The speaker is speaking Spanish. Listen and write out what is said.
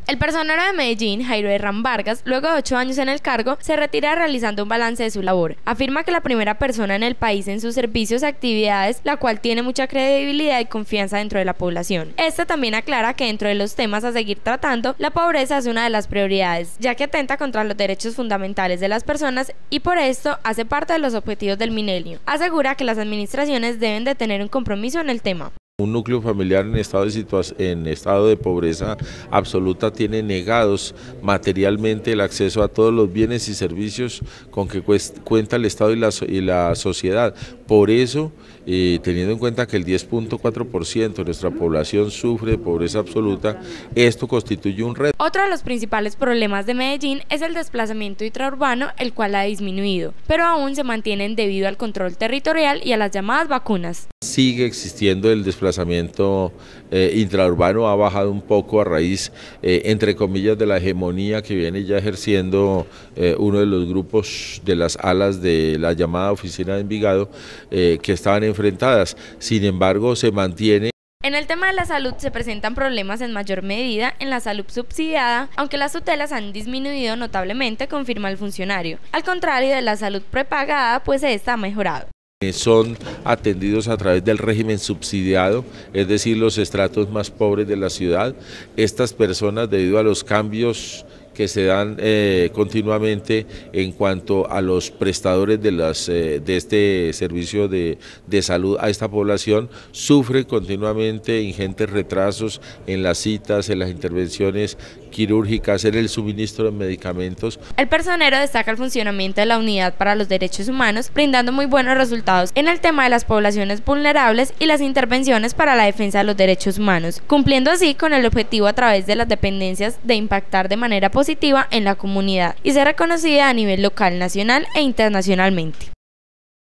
El personero de Medellín, Jairo Herrán Vargas, luego de 8 años en el cargo, se retira realizando un balance de su labor. Afirma que la primera persona en el país en sus servicios y actividades, la cual tiene mucha credibilidad y confianza dentro de la población. Esta también aclara que dentro de los temas a seguir tratando, la pobreza es una de las prioridades, ya que atenta contra los derechos fundamentales de las personas y por esto hace parte de los objetivos del milenio. Asegura que las administraciones deben de tener un compromiso en el tema. Un núcleo familiar en estado de pobreza absoluta tiene negados materialmente el acceso a todos los bienes y servicios con que cuenta el Estado y la sociedad. Por eso, teniendo en cuenta que el 10.4% de nuestra población sufre de pobreza absoluta, esto constituye un reto. Otro de los principales problemas de Medellín es el desplazamiento intraurbano, el cual ha disminuido, pero aún se mantienen debido al control territorial y a las llamadas vacunas. Sigue existiendo el desplazamiento intraurbano, ha bajado un poco a raíz, entre comillas, de la hegemonía que viene ya ejerciendo uno de los grupos de las alas de la llamada Oficina de Envigado que estaban enfrentadas. Sin embargo, se mantiene. En el tema de la salud se presentan problemas en mayor medida en la salud subsidiada, aunque las tutelas han disminuido notablemente, confirma el funcionario. Al contrario de la salud prepagada, pues esta ha mejorado. Son atendidos a través del régimen subsidiado, es decir, los estratos más pobres de la ciudad. Estas personas, debido a los cambios que se dan continuamente en cuanto a los prestadores de este servicio de salud a esta población, sufren continuamente ingentes retrasos en las citas, en las intervenciones quirúrgicas, en el suministro de medicamentos. El personero destaca el funcionamiento de la Unidad para los Derechos Humanos, brindando muy buenos resultados en el tema de las poblaciones vulnerables y las intervenciones para la defensa de los derechos humanos, cumpliendo así con el objetivo a través de las dependencias de impactar de manera positiva en la comunidad y ser reconocida a nivel local, nacional e internacionalmente.